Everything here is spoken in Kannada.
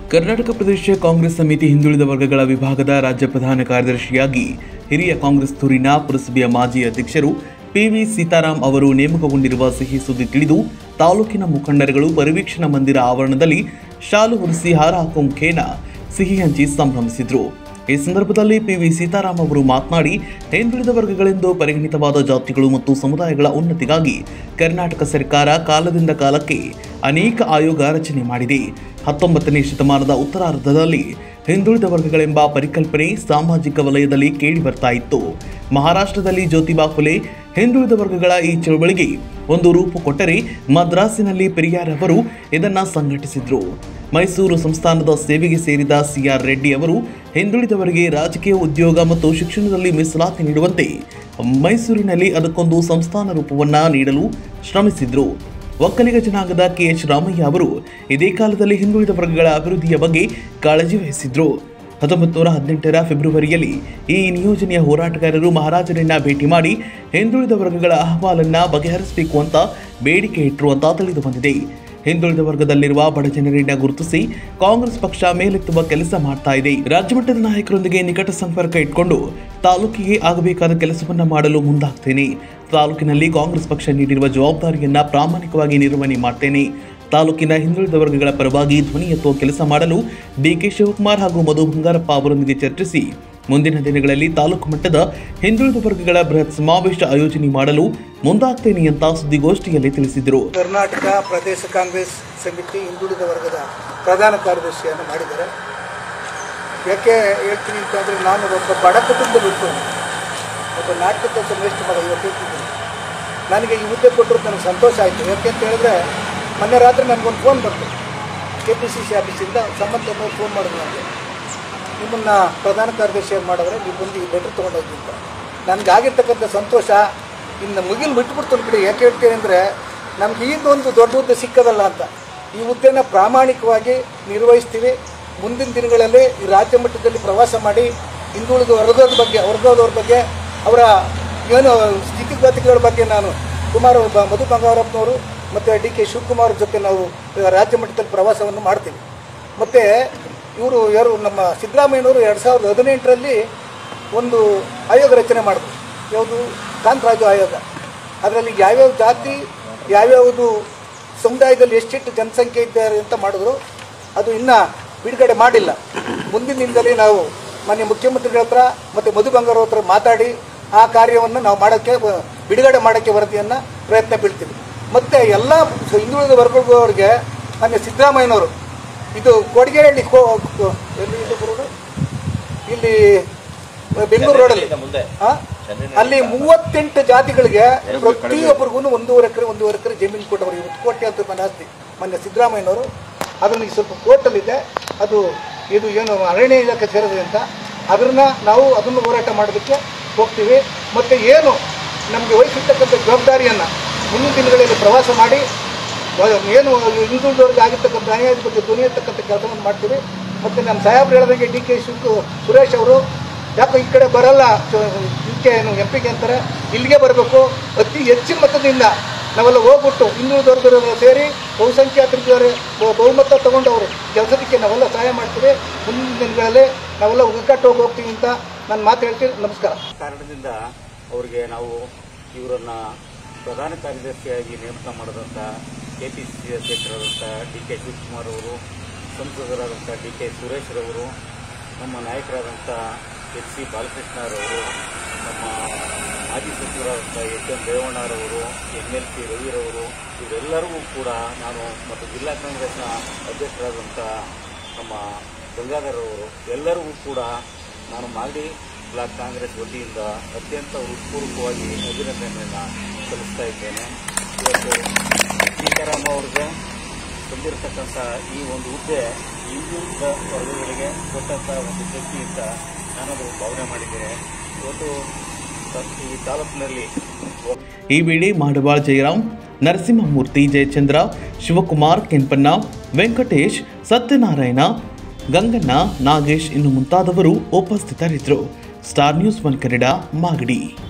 ಕರ್ನಾಟಕ ಪ್ರದೇಶ ಕಾಂಗ್ರೆಸ್ ಸಮಿತಿ ಹಿಂದುಳಿದ ವರ್ಗಗಳ ವಿಭಾಗದ ರಾಜ್ಯ ಪ್ರಧಾನ ಕಾರ್ಯದರ್ಶಿಯಾಗಿ ಹಿರಿಯ ಕಾಂಗ್ರೆಸ್ ಧುರೀಣ ಪುರಸಭೆಯ ಮಾಜಿ ಅಧ್ಯಕ್ಷರು ಪಿವಿ ಸೀತಾರಾಮ್ ಅವರು ನೇಮಕಗೊಂಡಿರುವ ಸಿಹಿ ಸುದ್ದಿ ತಿಳಿದು ತಾಲೂಕಿನ ಮುಖಂಡರುಗಳು ಪರಿವೀಕ್ಷಣಾ ಮಂದಿರ ಆವರಣದಲ್ಲಿ ಶಾಲು ಹೊರಿಸಿ ಹಾರ ಹಾಕುವ ಮುಖೇನ ಸಿಹಿ ಹಂಚಿ ಸಂಭ್ರಮಿಸಿದರು। ಈ ಸಂದರ್ಭದಲ್ಲಿ ಪಿವಿ ಸೀತಾರಾಮ್ ಅವರು ಮಾತನಾಡಿ, ಹಿಂದುಳಿದ ವರ್ಗಗಳೆಂದು ಪರಿಗಣಿತವಾದ ಜಾತಿಗಳು ಮತ್ತು ಸಮುದಾಯಗಳ ಉನ್ನತಿಗಾಗಿ ಕರ್ನಾಟಕ ಸರ್ಕಾರ ಕಾಲದಿಂದ ಕಾಲಕ್ಕೆ ಅನೇಕ ಆಯೋಗ ರಚನೆ ಮಾಡಿದೆ। 19ನೇ ಶತಮಾನದ ಉತ್ತರಾರ್ಧದಲ್ಲಿ ಹಿಂದುಳಿದ ವರ್ಗಗಳೆಂಬ ಪರಿಕಲ್ಪನೆ ಸಾಮಾಜಿಕ ವಲಯದಲ್ಲಿ ಕೇಳಿ ಬರ್ತಾ ಇತ್ತು। ಮಹಾರಾಷ್ಟ್ರದಲ್ಲಿ ಜ್ಯೋತಿಬಾ ಫುಲೆ ಹಿಂದುಳಿದ ವರ್ಗಗಳ ಈ ಚಳವಳಿಗೆ ಒಂದು ರೂಪು ಕೊಟ್ಟರೆ, ಮದ್ರಾಸಿನಲ್ಲಿ ಪೆರಿಯಾರ್ ಅವರು ಇದನ್ನು ಸಂಘಟಿಸಿದರು। ಮೈಸೂರು ಸಂಸ್ಥಾನದ ಸೇವೆಗೆ ಸೇರಿದ ಸಿಆರ್ ರೆಡ್ಡಿ ಅವರು ಹಿಂದುಳಿದವರಿಗೆ ರಾಜಕೀಯ, ಉದ್ಯೋಗ ಮತ್ತು ಶಿಕ್ಷಣದಲ್ಲಿ ಮೀಸಲಾತಿ ನೀಡುವಂತೆ ಮೈಸೂರಿನಲ್ಲಿ ಅದಕ್ಕೊಂದು ಸಂಸ್ಥಾನ ರೂಪವನ್ನು ನೀಡಲು ಶ್ರಮಿಸಿದರು। ಒಕ್ಕಲಿಗ ಜನಾಂಗದ ಕೆಎಚ್ ರಾಮಯ್ಯ ಅವರು ಇದೇ ಕಾಲದಲ್ಲಿ ಹಿಂದುಳಿದ ವರ್ಗಗಳ ಅಭಿವೃದ್ಧಿಯ ಬಗ್ಗೆ ಕಾಳಜಿ ವಹಿಸಿದ್ರು। 1918ರ ಫೆಬ್ರವರಿಯಲ್ಲಿ ಈ ನಿಯೋಜನೆಯ ಹೋರಾಟಗಾರರು ಮಹಾರಾಜರನ್ನ ಭೇಟಿ ಮಾಡಿ ಹಿಂದುಳಿದ ವರ್ಗಗಳ ಅಹವಾಲನ್ನ ಬಗೆಹರಿಸಬೇಕು ಅಂತ ಬೇಡಿಕೆ ಇಟ್ಟರು ಅಂತ ತಿಳಿದು ಬಂದಿದೆ। ಹಿಂದುಳಿದ ವರ್ಗದಲ್ಲಿರುವ ಬಡ ಜನರನ್ನ ಗುರುತಿಸಿ ಕಾಂಗ್ರೆಸ್ ಪಕ್ಷ ಮೇಲೆತ್ತುವ ಕೆಲಸ ಮಾಡ್ತಾ ಇದೆ। ರಾಜ್ಯ ಮಟ್ಟದ ನಾಯಕರೊಂದಿಗೆ ನಿಕಟ ಸಂಪರ್ಕ ಇಟ್ಕೊಂಡು ತಾಲೂಕಿಗೆ ಆಗಬೇಕಾದ ಕೆಲಸವನ್ನ ಮಾಡಲು ಮುಂದಾಗ್ತೇನೆ। ತಾಲೂಕಿನಲ್ಲಿ ಕಾಂಗ್ರೆಸ್ ಪಕ್ಷ ನೀಡಿರುವ ಜವಾಬ್ದಾರಿಯನ್ನ ಪ್ರಾಮಾಣಿಕವಾಗಿ ನಿರ್ವಹಣೆ ಮಾಡ್ತೇನೆ। ತಾಲೂಕಿನ ಹಿಂದುಳಿದ ವರ್ಗಗಳ ಪರವಾಗಿ ಧ್ವನಿ ಎತ್ತುವ ಕೆಲಸ ಮಾಡಲು ಡಿಕೆ ಶಿವಕುಮಾರ್ ಹಾಗೂ ಮಧು ಬಂಗಾರಪ್ಪ ಅವರೊಂದಿಗೆ ಚರ್ಚಿಸಿ ಮುಂದಿನ ದಿನಗಳಲ್ಲಿ ತಾಲೂಕು ಮಟ್ಟದ ಹಿಂದುಳಿದ ವರ್ಗಗಳ ಬೃಹತ್ ಸಮಾವೇಶ ಆಯೋಜನೆ ಮಾಡಲು ಮುಂದಾಗ್ತೇನೆ ಅಂತ ಸುದ್ದಿಗೋಷ್ಠಿಯಲ್ಲಿ ತಿಳಿಸಿದರು। ಕರ್ನಾಟಕ ಪ್ರದೇಶ ಕಾಂಗ್ರೆಸ್ ಸಮಿತಿ ಹಿಂದುಳಿದ ವರ್ಗದ ಪ್ರಧಾನ ಕಾರ್ಯದರ್ಶಿಯನ್ನು ಮಾಡಿದ್ದಾರೆ। ಯಾಕೆ ಹೇಳ್ತೀನಿ ಅಂತಂದರೆ, ನಾನು ಒಬ್ಬ ಬಡ ಕುಟುಂಬದ ಬಿಟ್ಟು ಒಬ್ಬ ನಾಟಕ ಶ್ರೇಷ್ಠ ಮಗ ಇವತ್ತು ಹೇಳ್ತಿದ್ದೀನಿ। ನನಗೆ ಈ ಹುದ್ದೆ ಕೊಟ್ಟರು ನನಗೆ ಸಂತೋಷ ಆಯಿತು। ಯಾಕೆ ಅಂತ ಹೇಳಿದ್ರೆ, ಮೊನ್ನೆ ರಾತ್ರಿ ನನಗೊಂದು ಫೋನ್ ಬಂತು, KPCC ಆಫೀಸಿಂದ ಸಂಬಂಧನವರು ಫೋನ್ ಮಾಡಿದ್ರು ನನಗೆ, ನಿಮ್ಮನ್ನು ಪ್ರಧಾನ ಕಾರ್ಯದರ್ಶಿಯಾಗಿ ಮಾಡಿದ್ರೆ ನೀವು ಬಂದು ಈ ಲೆಟ್ರ್ ತೊಗೊಂಡೋಗಿ ಅಂತ। ನನಗಾಗಿರ್ತಕ್ಕಂಥ ಸಂತೋಷ ಇನ್ನು ಮುಗಿಲು ಬಿಟ್ಬಿಡ್ತು ಬಿಡಿ। ಯಾಕೆ ಹೇಳ್ತೀನಿ ಅಂದರೆ, ನಮ್ಗೆ ಇದೊಂದು ದೊಡ್ಡ ಹುದ್ದೆ ಸಿಕ್ಕದಲ್ಲ ಅಂತ। ಈ ಹುದ್ದೆನ ಪ್ರಾಮಾಣಿಕವಾಗಿ ನಿರ್ವಹಿಸ್ತೀವಿ। ಮುಂದಿನ ದಿನಗಳಲ್ಲಿ ಈ ರಾಜ್ಯ ಮಟ್ಟದಲ್ಲಿ ಪ್ರವಾಸ ಮಾಡಿ ಹಿಂದುಳಿದ ವರ್ಗದವ್ರ ಬಗ್ಗೆ ಅವರ ಏನು ಸ್ಥಿತಿಗತಿಗಳ ಬಗ್ಗೆ ನಾನು ಮಧು ಬಂಗಾರಪ್ಪನವರು ಮತ್ತು ಡಿಕೆ ಶಿವಕುಮಾರ್ ಜೊತೆ ನಾವು ರಾಜ್ಯ ಮಟ್ಟದಲ್ಲಿ ಪ್ರವಾಸವನ್ನು ಮಾಡ್ತೀವಿ। ಮತ್ತು ಯಾರು ನಮ್ಮ ಸಿದ್ದರಾಮಯ್ಯನವರು 2018ರಲ್ಲಿ ಒಂದು ಆಯೋಗ ರಚನೆ ಮಾಡಿದ್ರು, ಯಾವುದು ಕಾಂತರಾಜು ಆಯೋಗ। ಅದರಲ್ಲಿ ಯಾವ್ಯಾವ ಜಾತಿ, ಯಾವ್ಯಾವುದು ಸಮುದಾಯದಲ್ಲಿ ಎಷ್ಟೆಷ್ಟು ಜನಸಂಖ್ಯೆ ಇದ್ದಾರೆ ಅಂತ ಮಾಡಿದ್ರು, ಅದು ಇನ್ನೂ ಬಿಡುಗಡೆ ಮಾಡಿಲ್ಲ। ಮುಂದಿನ ದಿನದಲ್ಲಿ ನಾವು ಮಾನ್ಯ ಮುಖ್ಯಮಂತ್ರಿಗಳ ಹತ್ರ ಮತ್ತು ಮಧು ಬಂಗಾರವ್ರ ಹತ್ರ ಮಾತಾಡಿ ಆ ಕಾರ್ಯವನ್ನು ನಾವು ಬಿಡುಗಡೆ ಮಾಡೋಕ್ಕೆ ವರದಿಯನ್ನು ಪ್ರಯತ್ನ ಬೀಳ್ತೀವಿ। ಮತ್ತು ಎಲ್ಲ ಹಿಂದುಳಿದ ವರ್ಗದವರಿಗೆ ಮಾನ್ಯ ಸಿದ್ದರಾಮಯ್ಯನವರು ಇದು ಕೊಡಗೇಹಳ್ಳಿ ಇಲ್ಲಿ ಬೆಂಗಳೂರು ರೋಡಲ್ಲಿ ಅಲ್ಲಿ 38 ಜಾತಿಗಳಿಗೆ ಪ್ರತಿಯೊಬ್ಬರಿಗೂ 1.5 ಎಕರೆ ಜಮೀನು ಕೊಟ್ಟವರು। 20 ಕೋಟಿ ಅಂತ ಆಸ್ತಿ ಮಾನ್ಯ ಸಿದ್ದರಾಮಯ್ಯನವರು। ಅದನ್ನು ಈಗ ಸ್ವಲ್ಪ ಕೋರ್ಟಲ್ಲಿದೆ, ಅದು ಇದು ಏನು ಅರಣ್ಯ ಇಲಾಖೆ ಸೇರಿದೆ ಅಂತ, ಅದನ್ನು ಹೋರಾಟ ಮಾಡೋದಕ್ಕೆ ಹೋಗ್ತೀವಿ। ಮತ್ತು ಏನು ನಮಗೆ ವಹಿಸಿರ್ತಕ್ಕಂಥ ಜವಾಬ್ದಾರಿಯನ್ನು ಮುಂದಿನ ದಿನಗಳಲ್ಲಿ ಪ್ರವಾಸ ಮಾಡಿ ಏನು ಹಿಂದುಳಿದವರಿಗೆ ಆಗಿರ್ತಕ್ಕಂಥ ಅನ್ಯಾಯದ ಬಗ್ಗೆ ಧ್ವನಿ ಎತ್ತಕ್ಕಂಥ ಕೆಲಸವನ್ನು ಮಾಡ್ತೀವಿ। ಮತ್ತು ನಮ್ಮ ಸಾಹೇಬ್ರು ಹೇಳಿದಂಗೆ ಡಿಕೆ ಸುರೇಶ್ ಅವರು ಯಾಕೆ ಈ ಕಡೆ ಬರಲ್ಲ, MP ಅಂತಾರೆ, ಇಲ್ಲಿಗೆ ಬರಬೇಕು, ಅತಿ ಹೆಚ್ಚಿನ ಮತದಿಂದ ನಾವೆಲ್ಲ ಹೋಗ್ಬಿಟ್ಟು ಹಿಂದುಳಿದವರ್ಗರೆಲ್ಲ ಸೇರಿ ಬಹುಸಂಖ್ಯಾತರಿದ್ದಾರೆ ಬಹುಮತ ತಗೊಂಡವರು ಕೆಲಸಕ್ಕೆ ನಾವೆಲ್ಲ ಸಹಾಯ ಮಾಡ್ತೀವಿ। ಮುಂದಿನ ದಿನಗಳಲ್ಲಿ ನಾವೆಲ್ಲ ಒಗ್ಗಟ್ಟು ಹೋಗ್ತೀವಿ ಅಂತ ನಾನು ಮಾತು ಹೇಳ್ತೀನಿ। ನಮಸ್ಕಾರ। ಕಾರಣದಿಂದ ಅವರಿಗೆ ನಾವು ಇವರನ್ನು ಪ್ರಧಾನ ಕಾರ್ಯದರ್ಶಿಯಾಗಿ ನೇಮಕ ಮಾಡಿದಂಥ KPCC ಅಧ್ಯಕ್ಷರಾದಂಥ ಡಿಕೆ ಶಿವಕುಮಾರ್ ಅವರು, ಸಂಸದರಾದಂಥ ಡಿಕೆ ಸುರೇಶ್ ರವರು, ನಮ್ಮ ನಾಯಕರಾದಂಥ HC ಬಾಲಕೃಷ್ಣರವರು, ನಮ್ಮ ಮಾಜಿ ಸಚಿವರಾದಂಥ HM ರೇವಣ್ಣರವರು, MLC ರವಿರವರು, ಇವರೆಲ್ಲರಿಗೂ ಕೂಡ ನಾನು ಮತ್ತು ಜಿಲ್ಲಾ ಕಾಂಗ್ರೆಸ್ನ ಅಧ್ಯಕ್ಷರಾದಂಥ ನಮ್ಮ ಗಂಗಾಧರವರು ಎಲ್ಲರಿಗೂ ಕೂಡ ನಾನು ಮಾಗಡಿ ಬ್ಲಾಕ್ ಕಾಂಗ್ರೆಸ್ ವತಿಯಿಂದ ಅತ್ಯಂತ ಹೃತ್ಪೂರ್ವಕವಾಗಿ ಅಭಿನಂದನೆಯನ್ನು ಸಲ್ಲಿಸ್ತಾ ಇದ್ದೇನೆ। ಇವತ್ತು ಸೀತಾರಾಮ್ ಅವ್ರಿಗೆ ಬಂದಿರತಕ್ಕಂಥ ಈ ಒಂದು ಹುದ್ದೆ ಹಿಂದುಳಿದ ವರ್ಗಗಳಿಗೆ ಕೊಟ್ಟಂಥ ಒಂದು ಶಕ್ತಿ ಅಂತ ನಾನದು ಭಾವನೆ ಮಾಡಿದ್ದೇನೆ। ಇವತ್ತು ಈ ತಾಲೂಕಿನಲ್ಲಿ ಈ ವೇಳೆ ಮಾಡವಾಳ್ ಜಯರಾಮ್, ನರಸಿಂಹಮೂರ್ತಿ, ಜಯಚಂದ್ರ, ಶಿವಕುಮಾರ್, ಕೆಂಪಣ್ಣ, ವೆಂಕಟೇಶ್, ಸತ್ಯನಾರಾಯಣ, ಗಂಗಣ್ಣ, ನಾಗೇಶ್ ಇನ್ನು ಮುಂತಾದವರು ಉಪಸ್ಥಿತರಿದ್ದರು। Star news 1 Kannada, Magadi.